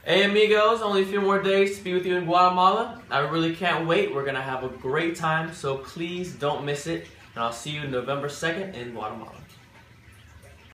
Hey amigos, only a few more days to be with you in Guatemala. I really can't wait. We're going to have a great time, so please don't miss it. And I'll see you November 2nd in Guatemala.